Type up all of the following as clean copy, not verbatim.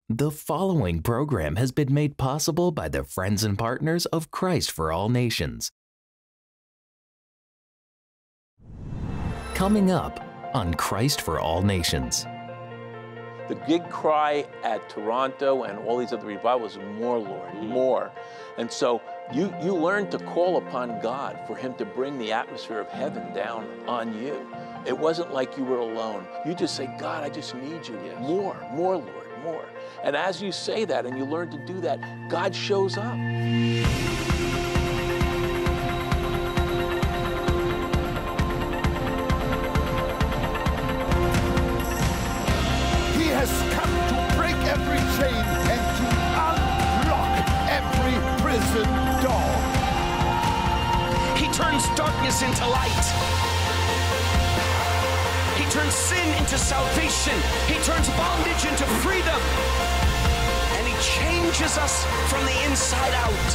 The following program has been made possible by the friends and partners of Christ for All Nations. Coming up on Christ for All Nations. The big cry at Toronto and all these other revivals is more, Lord, more. And so you learn to call upon God for him to bring the atmosphere of heaven down on you. It wasn't like you were alone. You just say, God, I just need you. Yes. More, Lord, more. And as you say that and you learn to do that, God shows up. He has come to break every chain and to unlock every prison door. He turns darkness into light. He turns sin into salvation. He turns bondage into freedom. And he changes us from the inside out.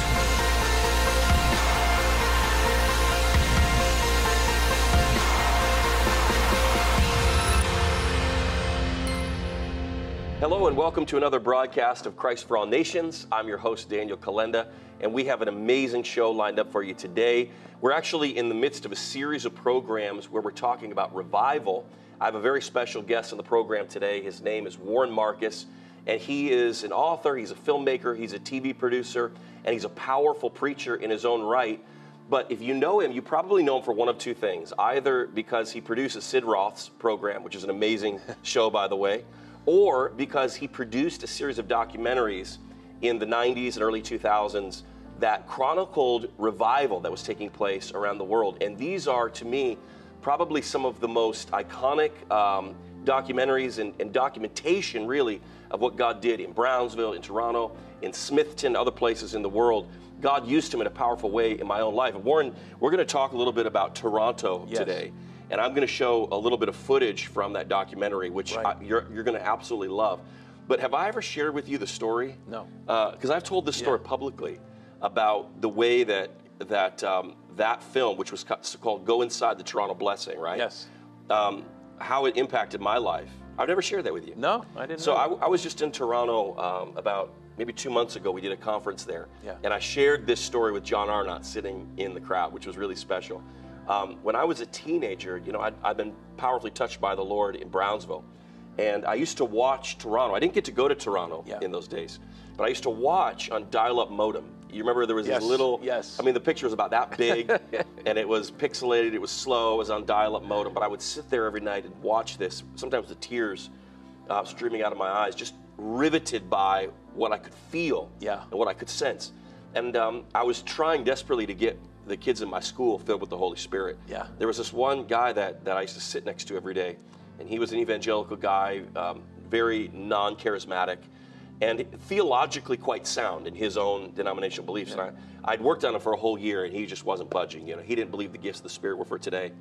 Hello and welcome to another broadcast of Christ for All Nations. I'm your host, Daniel Kolenda, and we have an amazing show lined up for you today. We're actually in the midst of a series of programs where we're talking about revival. I have a very special guest on the program today. His name is Warren Marcus, and he is an author, he's a filmmaker, he's a TV producer, and he's a powerful preacher in his own right. But if you know him, you probably know him for one of two things. Either because he produces Sid Roth's program, which is an amazing show, by the way, or because he produced a series of documentaries in the 90s and early 2000s that chronicled revival that was taking place around the world. And these are, to me, probably some of the most iconic documentaries and documentation, really, of what God did in Brownsville, in Toronto, in Smithton, other places in the world. God used him in a powerful way in my own life. And Warren, we're going to talk a little about Toronto today. And I'm going to show a little bit of footage from that documentary, which you're going to absolutely love. But have I ever shared with you the story? No. Because I've told this story publicly about the way that film, which was called Go Inside the Toronto Blessing, right? Yes. How it impacted my life. I've never shared that with you. No, I didn't. So I was just in Toronto about maybe 2 months ago. We did a conference there. Yeah. And I shared this story with John Arnott sitting in the crowd, which was really special. When I was a teenager, you know, I'd been powerfully touched by the Lord in Brownsville. And I used to watch Toronto. I didn't get to go to Toronto in those days, but I used to watch on dial-up modem. You remember there was this little, I mean, the picture was about that big, and it was pixelated, it was slow, it was on dial-up modem, but I would sit there every night and watch this, sometimes the tears streaming out of my eyes, just riveted by what I could feel and what I could sense. And I was trying desperately to get the kids in my school filled with the Holy Spirit. Yeah. There was this one guy that I used to sit next to every day, and he was an evangelical guy, very non-charismatic, and theologically quite sound in his own denominational beliefs. And I'd worked on him for a whole year, and he just wasn't budging. You know, he didn't believe the gifts of the Spirit were for today.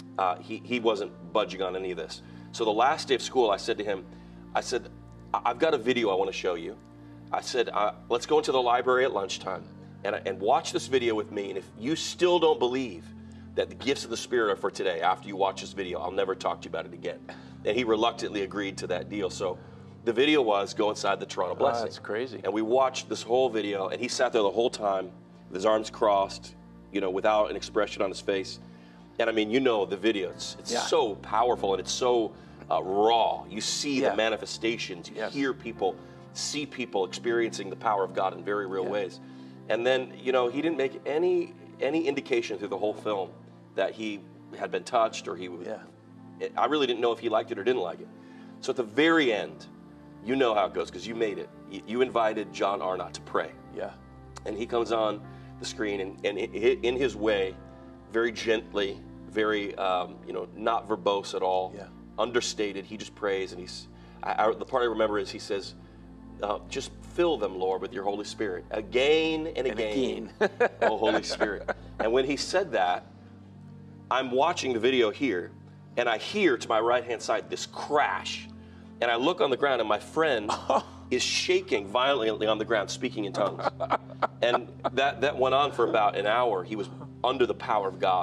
He wasn't budging on any of this. So the last day of school, I said to him, I said, I've got a video I want to show you. I said, let's go into the library at lunchtime and watch this video with me. And if you still don't believe that the gifts of the Spirit are for today, after you watch this video, I'll never talk to you about it again. And he reluctantly agreed to that deal. So the video was Go Inside the Toronto Blessing. That's crazy. And we watched this whole video, and he sat there the whole time with his arms crossed, you know, without an expression on his face. And I mean, you know the video, it's so powerful, and it's so raw. You see the manifestations, you hear people, see people experiencing the power of God in very real ways. And then, you know, he didn't make any indication through the whole film that he had been touched or he would. I really didn't know if he liked it or didn't like it. So at the very end, you know how it goes because you made it. You invited John Arnott to pray. Yeah. And he comes on the screen and in his way, very gently, very, you know, not verbose at all, understated. He just prays, and the part I remember is he says, just fill them, Lord, with your Holy Spirit again and again. Oh, Holy Spirit. And when he said that, I'm watching the video here, and I hear to my right-hand side this crash. And I look on the ground, and my friend is shaking violently on the ground, speaking in tongues. And that went on for about an hour. He was under the power of God,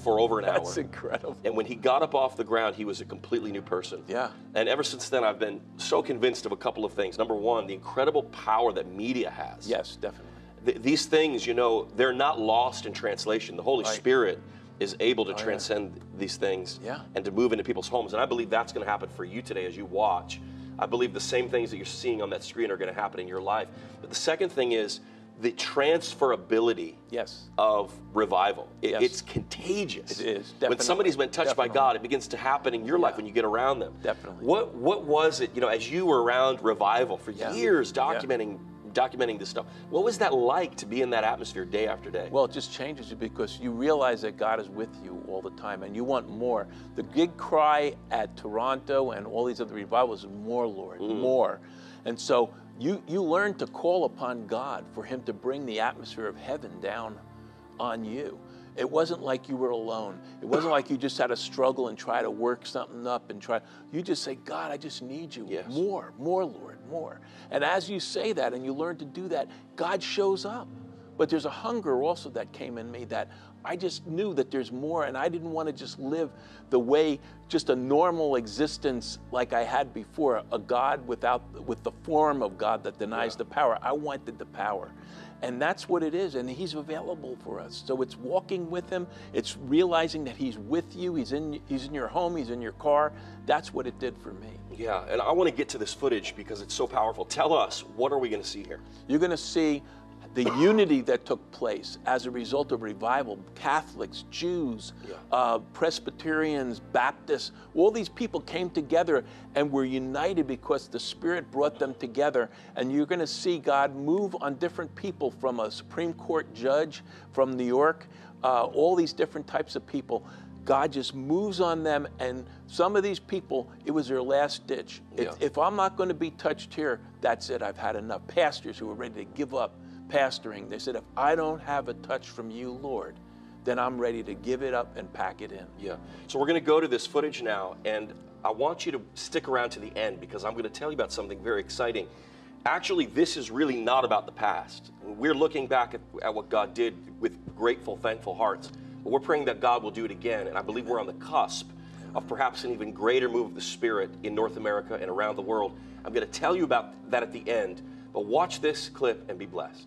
for over an hour. That's incredible. And when he got up off the ground, he was a completely new person. Yeah. And ever since then, I've been so convinced of a couple of things. Number one, the incredible power that media has. Yes, definitely. These things, you know, they're not lost in translation. The Holy Spirit is able to transcend these things and to move into people's homes. And I believe that's going to happen for you today as you watch. I believe the same things that you're seeing on that screen are going to happen in your life. But the second thing is the transferability of revival. It's contagious. It is, definitely. When somebody's been touched by God, it begins to happen in your life when you get around them. Definitely. What was it, you know, as you were around revival for years documenting this stuff, what was that like to be in that atmosphere day after day? Well, it just changes you because you realize that God is with you all the time and you want more. The big cry at Toronto and all these other revivals is more, Lord, more. And so you learn to call upon God for him to bring the atmosphere of heaven down on you. It wasn't like you were alone. It wasn't like you just had to struggle and try to work something up and try. You just say, God, I just need you. More, Lord, more. And as you say that and you learn to do that, God shows up. But there's a hunger also that came in me that I just knew that there's more, and I didn't want to just live the way, just a normal existence like I had before, a God with the form of God that denies the power. I wanted the power. And that's what it is, and he's available for us. So it's walking with him, it's realizing that he's with you, he's in your home, he's in your car. That's what it did for me. Yeah, and I want to get to this footage because it's so powerful. Tell us, what are we going to see here? You're going to see the unity that took place as a result of revival. Catholics, Jews, Presbyterians, Baptists, all these people came together and were united because the Spirit brought them together. And you're going to see God move on different people, from a Supreme Court judge from New York, all these different types of people. God just moves on them, and some of these people, it was their last ditch. If I'm not going to be touched here, that's it, I've had enough. Pastors who were ready to give up pastoring, they said, if I don't have a touch from you, Lord, then I'm ready to give it up and pack it in. Yeah. So we're going to go to this footage now, and I want you to stick around to the end because I'm going to tell you about something very exciting. Actually, this is really not about the past. We're looking back at what God did with grateful, thankful hearts. But we're praying that God will do it again, and I believe we're on the cusp of perhaps an even greater move of the Spirit in North America and around the world. I'm going to tell you about that at the end, but watch this clip and be blessed.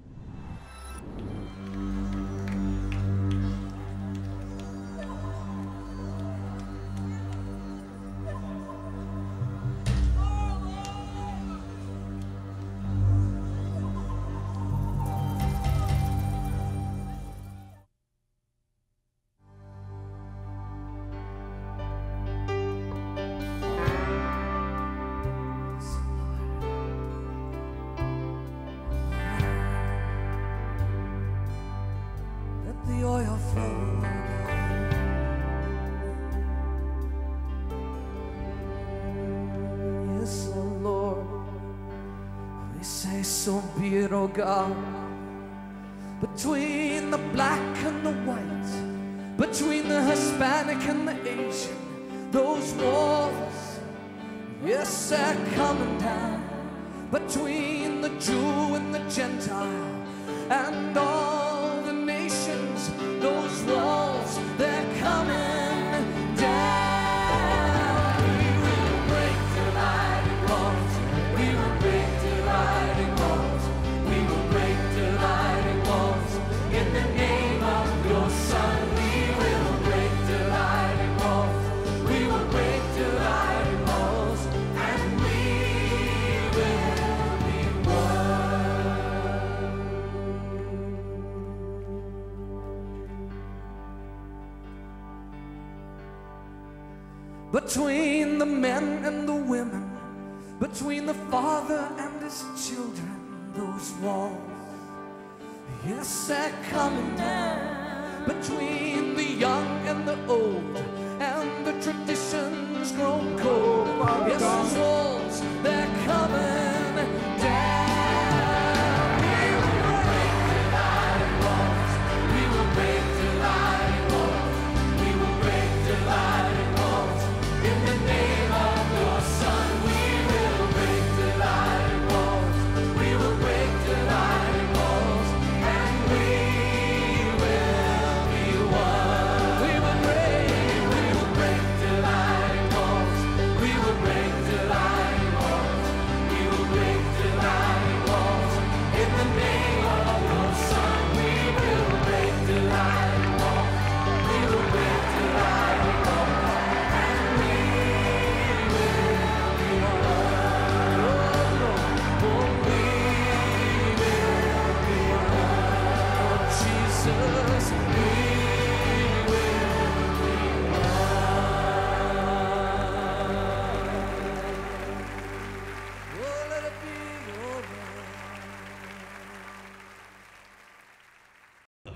So be it, oh God, between the black and the white, between the Hispanic and the Asian, those walls, yes, they're coming down, between the Jew and the Gentile, and all the nations, those walls, they're coming down. We will break dividing walls, we will break dividing walls, we will break dividing walls, in the name of your Son. We will break dividing walls, we will break dividing walls, and we will be one. Between the men and the women, between the father and his children, those walls, yes, they're coming down. Between the young and the old, and the traditions grown cold, yes, those walls, they're coming down. We will break dividing walls, we will break dividing walls, we will break dividing walls, in the name of your Son. We will break dividing walls, we will break dividing walls, and we will be one. We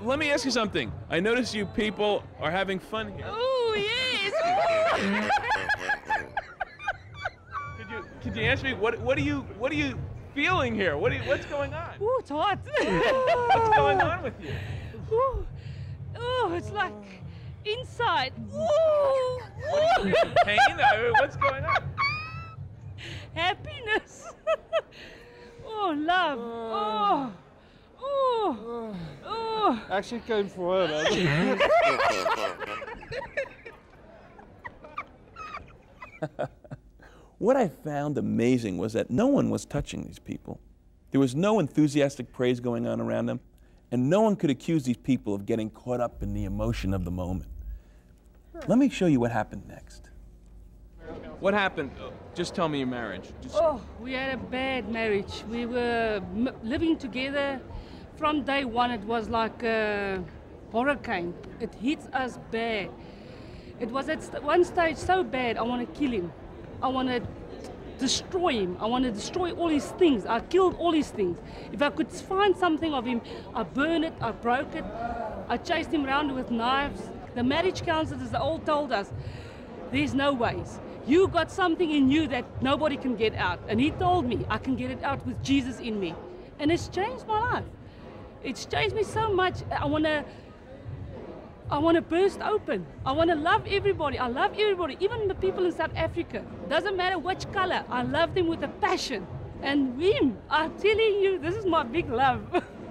let me ask you something. I notice you people are having fun here. Oh, yes. Could you answer me? What are you feeling here? What's going on? Oh, it's hot. What's going on with you? Ooh. Oh, it's like inside. Ooh. What are you in pain? I mean, what's going on? Happiness. Oh, love. Oh. Oh. Oh. Actually came for her. What I found amazing was that no one was touching these people. There was no enthusiastic praise going on around them, and no one could accuse these people of getting caught up in the emotion of the moment. Let me show you what happened next. What happened? Just tell me your marriage. Oh, we had a bad marriage. We were living together. From day one, it was like a hurricane. It hits us bad. It was at one stage so bad, I want to kill him. I want to destroy him. I want to destroy all his things. I killed all his things. If I could find something of him, I burned it, I broke it. I chased him around with knives. The marriage counselors all told us, there's no ways. You got something in you that nobody can get out. And he told me I can get it out with Jesus in me. And it's changed my life. It's changed me so much. I want to burst open. I want to love everybody. I love everybody, even the people in South Africa. Doesn't matter which color. I love them with a passion. And him, I'm telling you, this is my big love.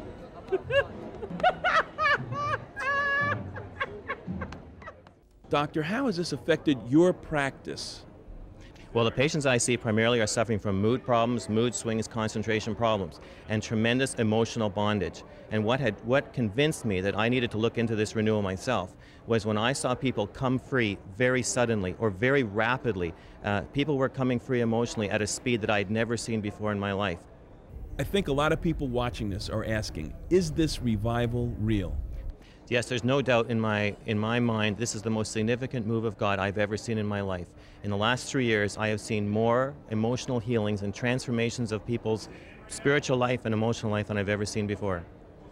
Doctor, how has this affected your practice? Well, the patients I see primarily are suffering from mood problems, mood swings, concentration problems, and tremendous emotional bondage. And what convinced me that I needed to look into this renewal myself was when I saw people come free very suddenly or very rapidly. People were coming free emotionally at a speed that I'd never seen before in my life. I think a lot of people watching this are asking, is this revival real? Yes, there's no doubt in my mind this is the most significant move of God I've ever seen in my life. In the last 3 years, I have seen more emotional healings and transformations of people's spiritual life and emotional life than I've ever seen before.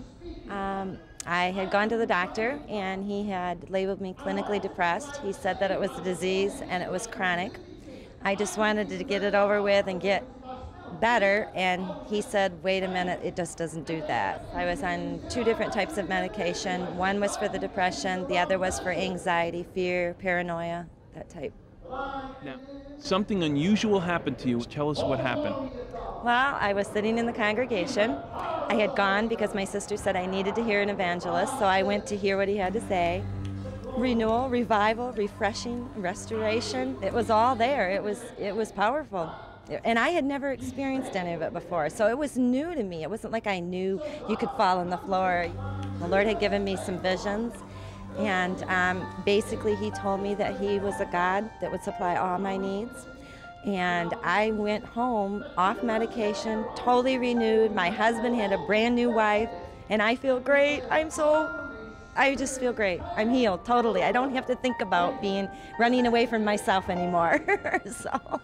I had gone to the doctor and he had labeled me clinically depressed. He said that it was a disease and it was chronic. I just wanted to get it over with and get better, and he said, wait a minute, it just doesn't do that. I was on 2 different types of medication. One was for the depression, the other was for anxiety, fear, paranoia, that type. Now, something unusual happened to you. Tell us what happened. Well, I was sitting in the congregation. I had gone because my sister said I needed to hear an evangelist, so I went to hear what he had to say. Renewal, revival, refreshing, restoration, it was all there. It was powerful. And I had never experienced any of it before, so it was new to me. It wasn't like I knew you could fall on the floor. The Lord had given me some visions, and basically he told me that he was a God that would supply all my needs. And I went home off medication, totally renewed. My husband had a brand new wife, and I feel great. I just feel great. I'm healed, totally. I don't have to think about running away from myself anymore, so...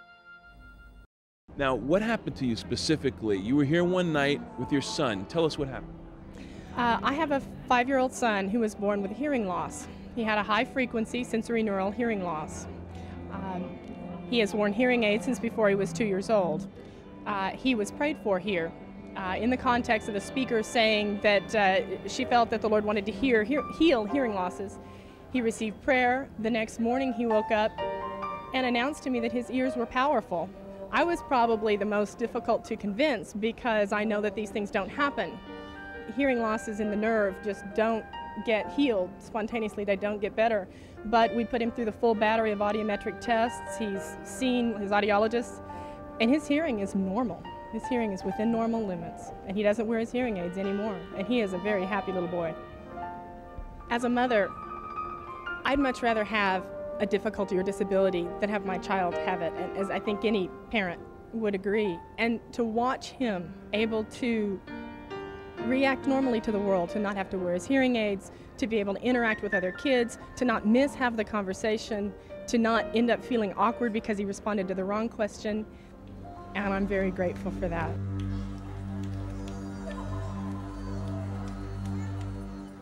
Now, what happened to you specifically? You were here one night with your son. Tell us what happened. I have a 5-year-old son who was born with hearing loss. He had a high-frequency sensory neural hearing loss. He has worn hearing aids since before he was 2 years old. He was prayed for here in the context of a speaker saying that she felt that the Lord wanted to heal hearing losses. He received prayer. The next morning he woke up and announced to me that his ears were powerful. I was probably the most difficult to convince because I know that these things don't happen. Hearing losses in the nerve just don't get healed spontaneously, they don't get better. But we put him through the full battery of audiometric tests. He's seen his audiologist, and his hearing is normal. His hearing is within normal limits, and he doesn't wear his hearing aids anymore, and he is a very happy little boy. As a mother, I'd much rather have a difficulty or disability than have my child have it, and as I think any parent would agree. And to watch him able to react normally to the world, to not have to wear his hearing aids, to be able to interact with other kids, to not half the conversation, to not end up feeling awkward because he responded to the wrong question, and I'm very grateful for that.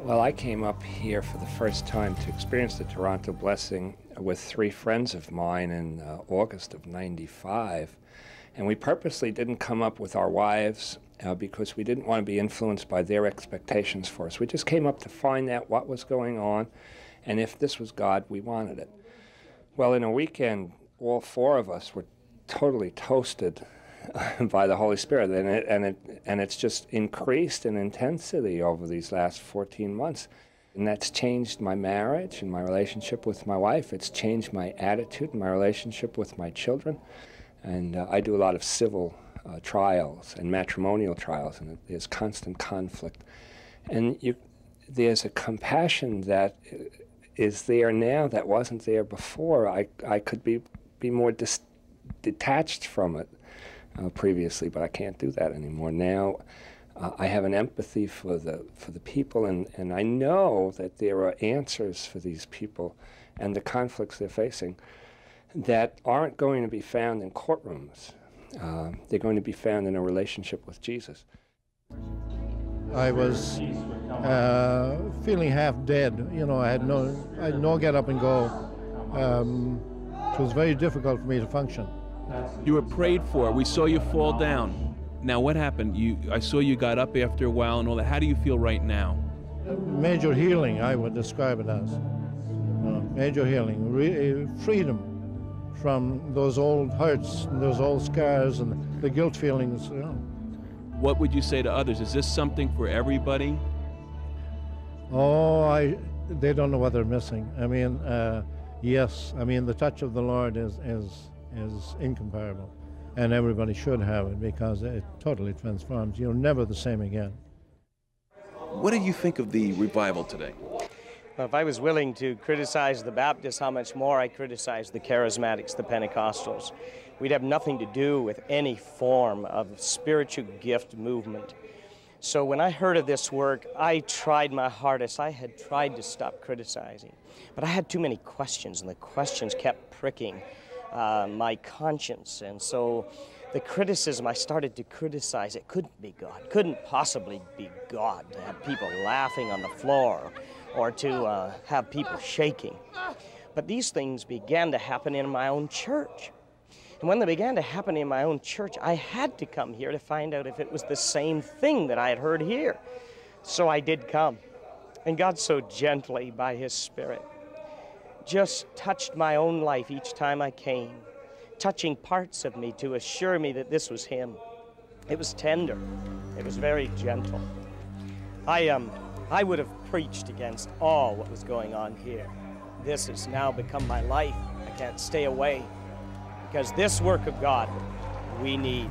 Well, I came up here for the first time to experience the Toronto blessing with 3 friends of mine in August of '95. And we purposely didn't come up with our wives because we didn't want to be influenced by their expectations for us. We just came up to find out what was going on, and if this was God, we wanted it. Well, in a weekend, all 4 of us were totally toasted by the Holy Spirit, and it's just increased in intensity over these last 14 months. And that's changed my marriage and my relationship with my wife. It's changed my attitude and my relationship with my children. And I do a lot of civil trials and matrimonial trials, and there's constant conflict. And there's a compassion that is there now that wasn't there before. I could be more detached from it previously, but I can't do that anymore. Now I have an empathy for the people, and I know that there are answers for these people and the conflicts they're facing that aren't going to be found in courtrooms. They're going to be found in a relationship with Jesus. I was feeling half dead. You know, I had no get up and go. It was very difficult for me to function. You were prayed for. We saw you fall down. Now, what happened? I saw you got up after a while and all that. How do you feel right now? Major healing, I would describe it as. Major healing, freedom from those old hurts and those old scars and the guilt feelings. You know. What would you say to others? Is this something for everybody? Oh, they don't know what they're missing. I mean, yes. I mean, the touch of the Lord is incomparable, and everybody should have it because it totally transforms. You're never the same again. What do you think of the revival today? Well, if I was willing to criticize the Baptists, how much more I criticize the Charismatics, the Pentecostals. We'd have nothing to do with any form of spiritual gift movement. So when I heard of this work, I tried my hardest. I had tried to stop criticizing, but I had too many questions, and the questions kept pricking my conscience. And so the criticism, I started to criticize. It couldn't be God. Couldn't possibly be God to have people laughing on the floor or to have people shaking. But these things began to happen in my own church. And when they began to happen in my own church, I had to come here to find out if it was the same thing that I had heard here. So I did come. And God so gently, by His Spirit, just touched my own life each time I came, touching parts of me to assure me that this was Him. It was tender. It was very gentle. I would have preached against all what was going on here. This has now become my life. I can't stay away because this work of God we need.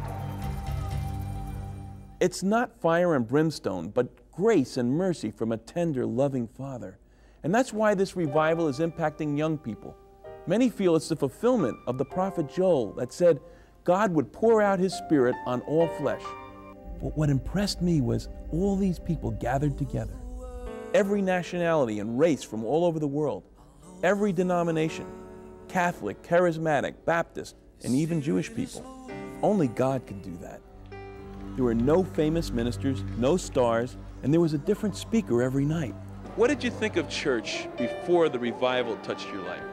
It's not fire and brimstone, but grace and mercy from a tender, loving Father. And that's why this revival is impacting young people. Many feel it's the fulfillment of the prophet Joel that said God would pour out His Spirit on all flesh. But what impressed me was all these people gathered together. Every nationality and race from all over the world. Every denomination. Catholic, Charismatic, Baptist, and even Jewish people. Only God could do that. There were no famous ministers, no stars, and there was a different speaker every night. What did you think of church before the revival touched your life?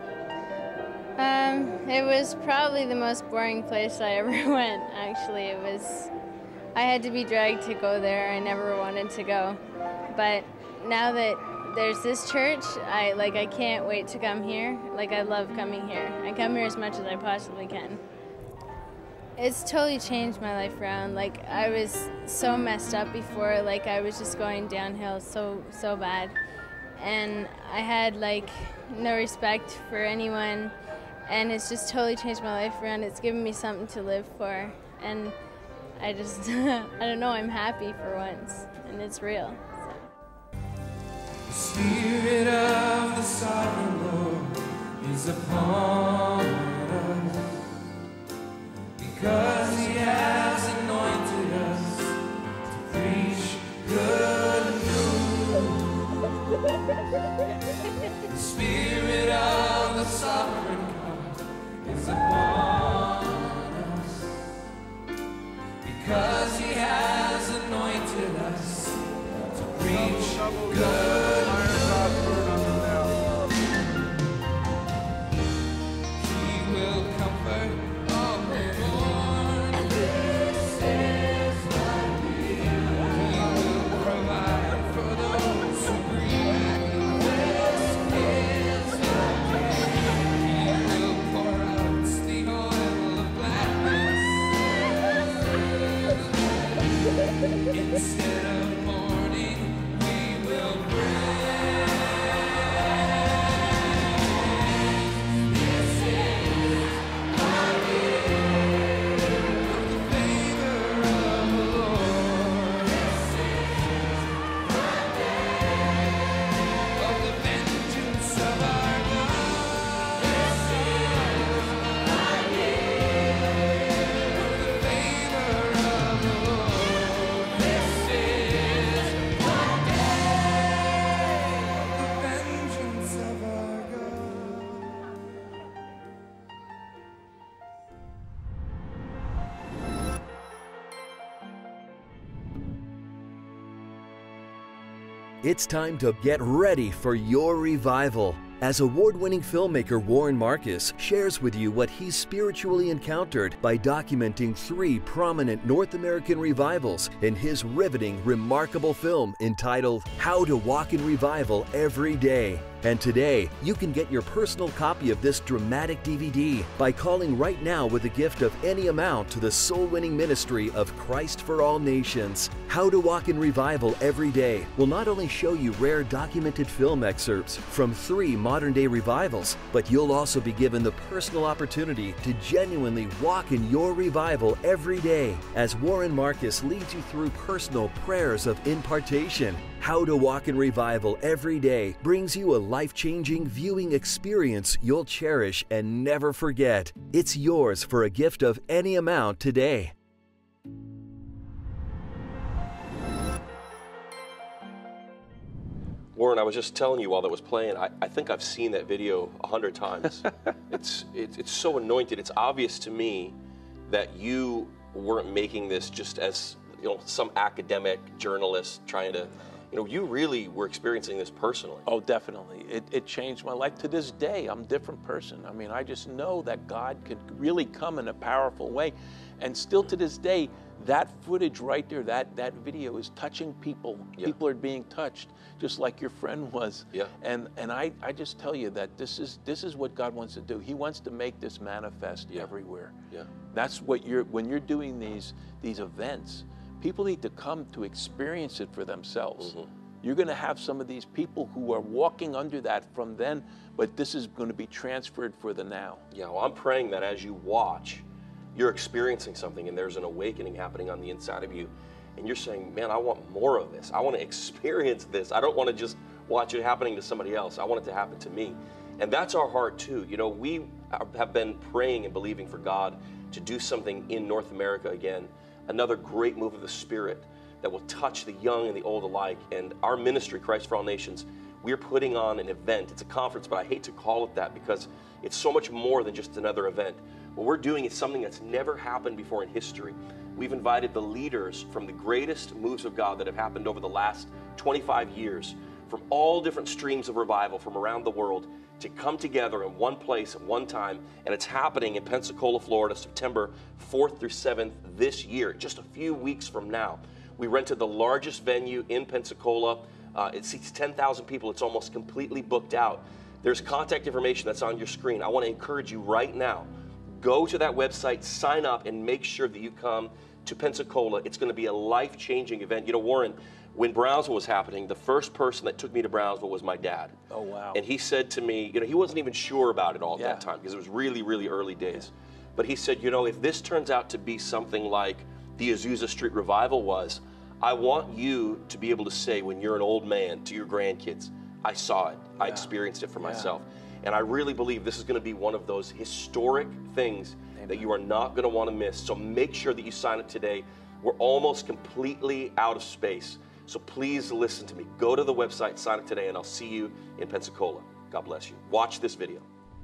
It was probably the most boring place I ever went, actually. I had to be dragged to go there. I never wanted to go. But now that there's this church, I can't wait to come here. I love coming here. I come here as much as I possibly can. It's totally changed my life around. I was so messed up before. I was just going downhill so bad. And I had no respect for anyone, and it's just totally changed my life around. It's given me something to live for, and I just, I don't know, I'm happy for once, and it's real. The Spirit of the Sovereign Lord is upon us, because He has anointed us to preach good news. The Spirit of the Sovereign God is upon us, because He has anointed us to preach good news. It's time to get ready for your revival. As award-winning filmmaker Warren Marcus shares with you what he's spiritually encountered by documenting 3 prominent North American revivals in his riveting, remarkable film entitled How to Walk in Revival Every Day. And today, you can get your personal copy of this dramatic DVD by calling right now with a gift of any amount to the soul-winning ministry of Christ for All Nations. How to Walk in Revival Every Day will not only show you rare documented film excerpts from 3 modern-day revivals, but you'll also be given the personal opportunity to genuinely walk in your revival every day as Warren Marcus leads you through personal prayers of impartation. How to Walk in Revival Every Day brings you a life-changing viewing experience you'll cherish and never forget. It's yours for a gift of any amount today. Warren, I was just telling you while that was playing, I think I've seen that video 100 times. It's so anointed. It's obvious to me that you weren't making this just as, you know, some academic journalist trying to, you know, you really were experiencing this personally. Oh, definitely. It changed my life. To this day, I'm a different person. I mean, I just know that God could really come in a powerful way. And still to this day, that footage right there, that video is touching people. Yeah. People are being touched, just like your friend was. Yeah. And I just tell you that this is what God wants to do. He wants to make this manifest everywhere. Yeah. That's what when you're doing these events, people need to come to experience it for themselves. Mm-hmm. You're going to have some of these people who are walking under that from then, but this is going to be transferred for the now. Yeah, well, I'm praying that as you watch, you're experiencing something and there's an awakening happening on the inside of you. And you're saying, man, I want more of this. I want to experience this. I don't want to just watch it happening to somebody else. I want it to happen to me. And that's our heart too. You know, we have been praying and believing for God to do something in North America again. Another great move of the Spirit that will touch the young and the old alike. And our ministry, Christ for All Nations, we're putting on an event. It's a conference, but I hate to call it that because it's so much more than just another event. What we're doing is something that's never happened before in history. We've invited the leaders from the greatest moves of God that have happened over the last 25 years, from all different streams of revival from around the world, to come together in one place at one time, and it's happening in Pensacola, Florida, September 4th through 7th this year, just a few weeks from now. We rented the largest venue in Pensacola. It seats 10,000 people. It's almost completely booked out. There's contact information that's on your screen. I want to encourage you right now, go to that website, sign up, and make sure that you come to Pensacola. It's going to be a life-changing event. You know, Warren, when Brownsville was happening, the first person that took me to Brownsville was my dad. Oh, wow. And he said to me, you know, he wasn't even sure about it all at that time because it was really, really early days. But he said, you know, if this turns out to be something like the Azusa Street Revival was, I want you to be able to say when you're an old man to your grandkids, I saw it, I experienced it for myself. And I really believe this is going to be one of those historic things that you are not going to want to miss. So make sure that you sign up today. We're almost completely out of space. So please listen to me. Go to the website, sign up today, and I'll see you in Pensacola. God bless you. Watch this video.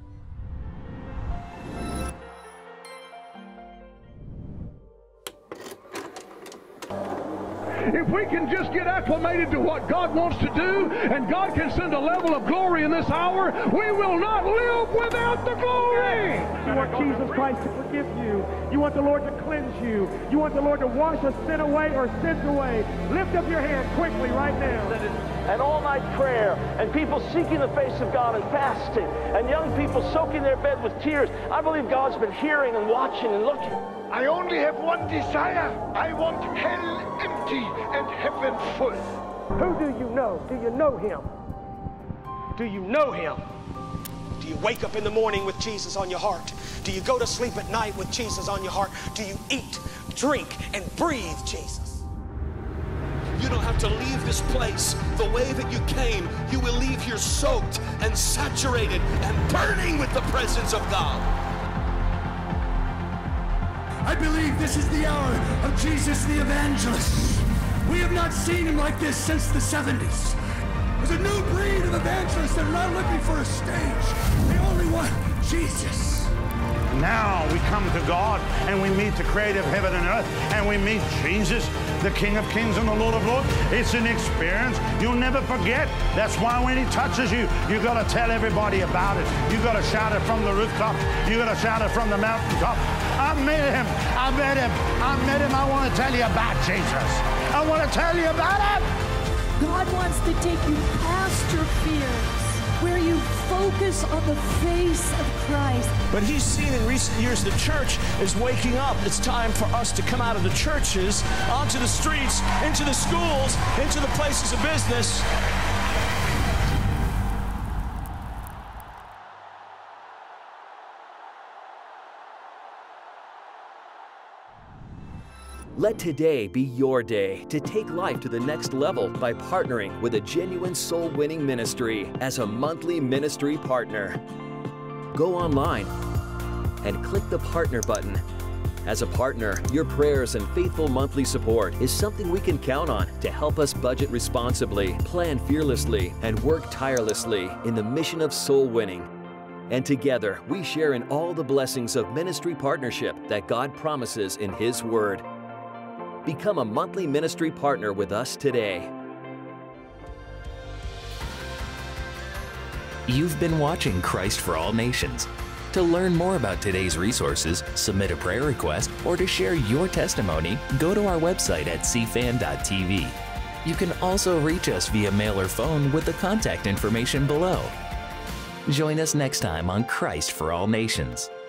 If we can just get acclimated to what God wants to do, and God can send a level of glory in this hour, we will not live without the glory. You want Jesus Christ to forgive you. You want the Lord to cleanse you. You want the Lord to wash a sin away or sins away. Lift up your hand quickly right now. An all-night prayer, and people seeking the face of God and fasting, and young people soaking their bed with tears. I believe God's been hearing and watching and looking. I only have one desire. I want hell empty and heaven full. Who do you know? Do you know him? Do you know him? Do you wake up in the morning with Jesus on your heart? Do you go to sleep at night with Jesus on your heart? Do you eat, drink, and breathe Jesus? You don't have to leave this place the way that you came. You will leave here soaked and saturated and burning with the presence of God. I believe this is the hour of Jesus the Evangelist. We have not seen him like this since the 70s. There's a new breed of evangelists that are not looking for a stage. They only want Jesus. Now we come to God and we meet the creator of heaven and earth, and we meet Jesus, the King of Kings and the Lord of Lords. It's an experience you'll never forget. That's why when he touches you, you got to tell everybody about it. You got to shout it from the rooftop. You got to shout it from the mountaintop. I met him. I met him. I met him. I want to tell you about Jesus. I want to tell you about him. God wants to take you past your fears, where you focus on the face of Christ. But he's seen in recent years the church is waking up. It's time for us to come out of the churches, onto the streets, into the schools, into the places of business. Let today be your day to take life to the next level by partnering with a genuine soul-winning ministry as a monthly ministry partner. Go online and click the partner button. As a partner, your prayers and faithful monthly support is something we can count on to help us budget responsibly, plan fearlessly, and work tirelessly in the mission of soul winning. And together, we share in all the blessings of ministry partnership that God promises in His Word. Become a monthly ministry partner with us today. You've been watching Christ for All Nations. To learn more about today's resources, submit a prayer request, or to share your testimony, go to our website at CfaN.tv. You can also reach us via mail or phone with the contact information below. Join us next time on Christ for All Nations.